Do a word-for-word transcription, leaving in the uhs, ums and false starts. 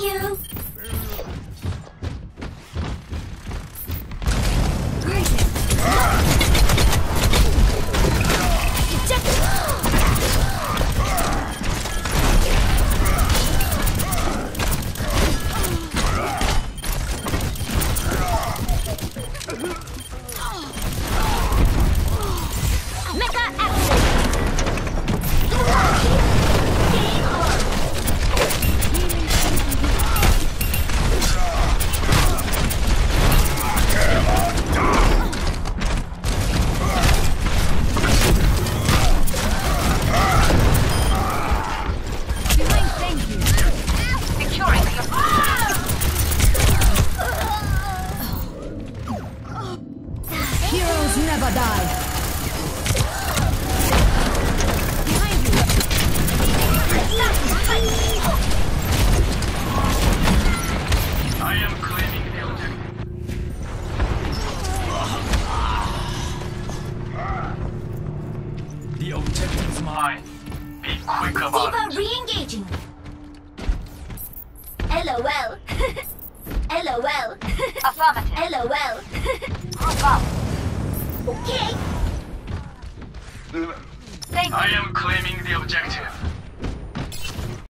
you. Heroes never die. Behind you. I am claiming the objective. The objective is mine. Be quick about Diva it. re-engaging. LOL. LOL. Affirmative. LOL. Group up. Okay. Thank I you. am claiming the objective.